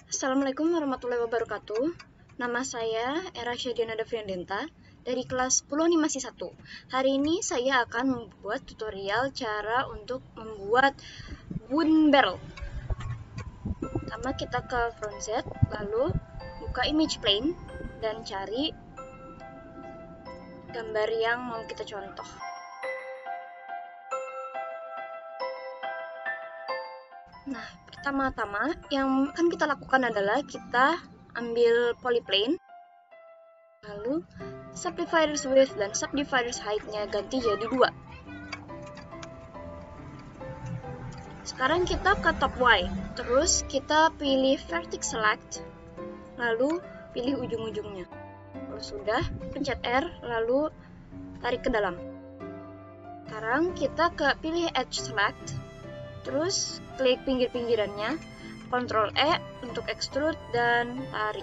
Assalamualaikum warahmatullahi wabarakatuh. Nama saya Era Syadiana Davriandenta dari kelas 10 animasi 1. Hari ini saya akan membuat tutorial cara untuk membuat wooden barrel. Pertama kita ke front Z, lalu buka image plane dan cari gambar yang mau kita contoh. Nah, pertama-tama yang akan kita lakukan adalah kita ambil polyplane, lalu subdividers width dan subdividers height-nya ganti jadi 2. Sekarang kita ke top Y, terus kita pilih vertex select, lalu pilih ujung-ujungnya. Kalau sudah, pencet R, lalu tarik ke dalam. Sekarang kita pilih edge select, terus klik pinggir-pinggirannya, Ctrl E untuk extrude dan tarik.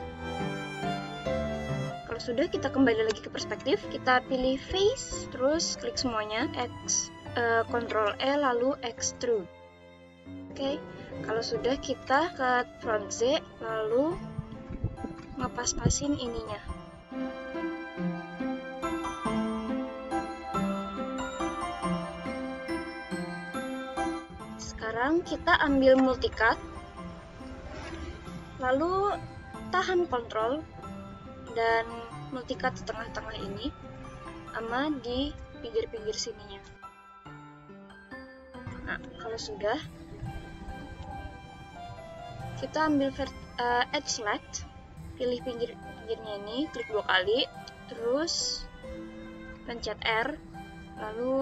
Kalau sudah, kita kembali lagi ke perspektif, kita pilih face, terus klik semuanya, Ctrl E lalu extrude. Oke, kalau sudah kita ke front Z, lalu ngepas-pasin ininya. Sekarang kita ambil multicut, lalu tahan kontrol dan multicut di tengah-tengah ini sama di pinggir-pinggir sininya. Nah, kalau sudah, kita ambil edge select, pilih pinggirnya ini, klik 2 kali, terus pencet R, lalu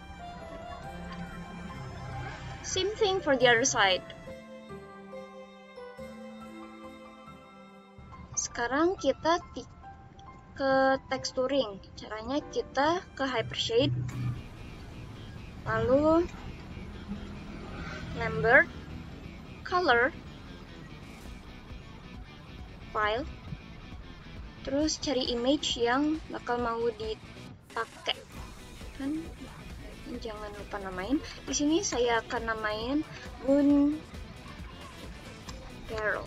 same thing for the other side. Sekarang kita ke texturing. Caranya kita ke hypershade, lalu Lambert, color, file, terus cari image yang bakal mau dipakai. Kan jangan lupa namain. Di sini saya akan namain wooden barrel.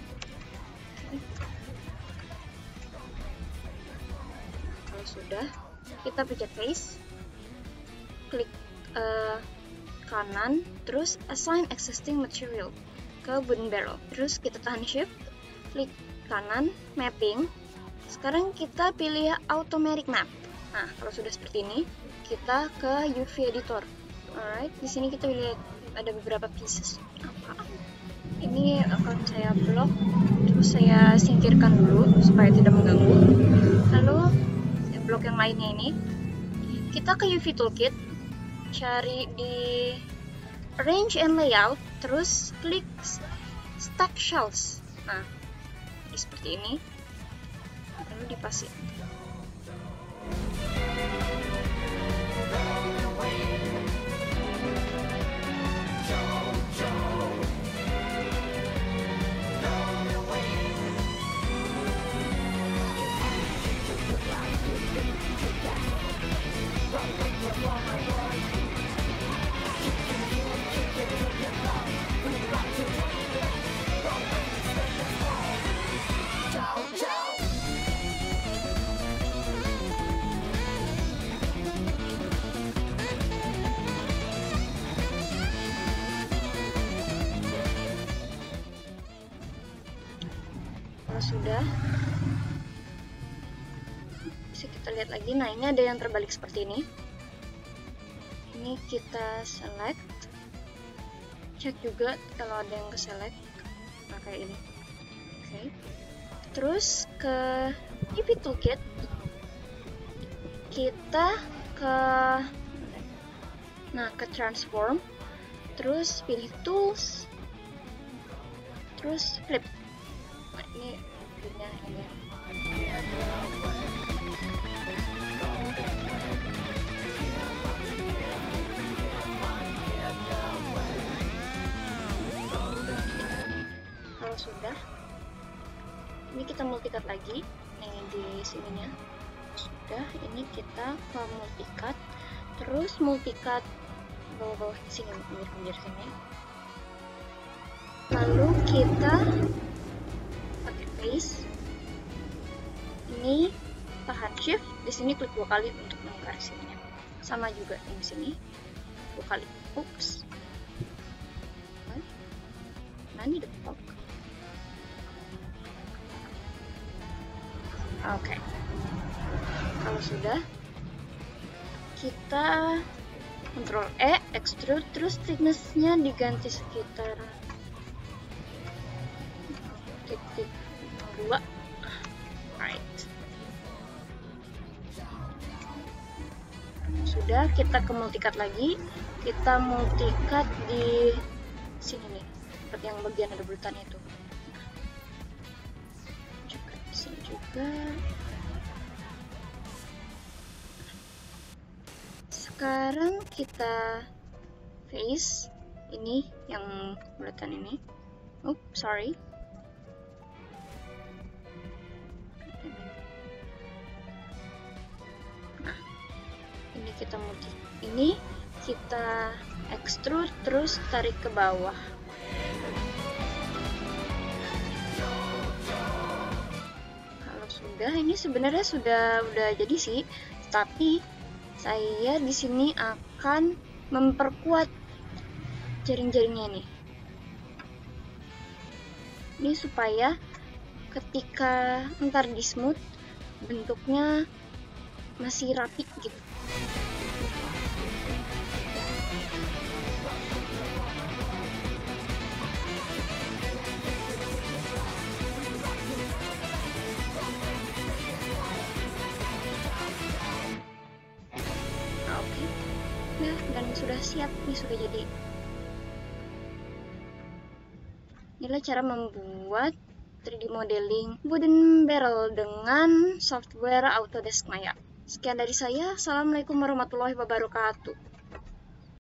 Kalau sudah, kita pencet face, klik kanan, terus assign existing material ke wooden barrel. Terus kita tahan shift, klik kanan, mapping. Sekarang kita pilih automatic map. Nah, kalau sudah seperti ini, kita ke UV editor. Alright, di sini kita lihat ada beberapa pieces. Ini akan saya blok, terus saya singkirkan dulu supaya tidak mengganggu. Lalu saya blok yang lainnya ini. Kita ke UV toolkit, cari di arrange and layout, terus klik stack shells. Nah, seperti ini. Lalu dipasin. Kalau sudah, bisa kita lihat lagi. Nah, ini ada yang terbalik seperti ini. Ini kita select, cek juga kalau ada yang ke select. Nah, kayak ini. Oke. Terus ke UV toolkit, kita ke transform, terus pilih tools, terus flip. Nah, ini flipnya ini. Kalau sudah, ini kita multicut lagi. Ini di sininya. Sudah, ini kita ke multicut, terus multicut bawah-bawah sini, pinggir-pinggir sini. Lalu kita sini tahan shift, di sini klik 2 kali untuk mengkursinya. Sama juga yang di sini 2 kali. Oops. Nani the fuck? Oke. Kalau sudah, kita Ctrl E, extrude, terus thickness-nya diganti sekitar titik 2. Right. Sudah, kita ke multicut lagi. Kita multicut di sini nih, seperti yang bagian ada bulutan itu. Juga di sini juga. Sekarang kita face ini yang bulatan ini. Oh, sorry. Nah, ini kita ini kita extrude terus tarik ke bawah. Kalau sudah, ini sebenarnya udah jadi sih, tapi saya di sini akan memperkuat jaring-jaringnya nih. Ini supaya ketika ntar di smooth bentuknya masih rapi gitu. Dan sudah siap nih, sudah jadi. Inilah cara membuat 3D modeling wooden barrel dengan software Autodesk Maya. Sekian dari saya. Assalamualaikum warahmatullahi wabarakatuh.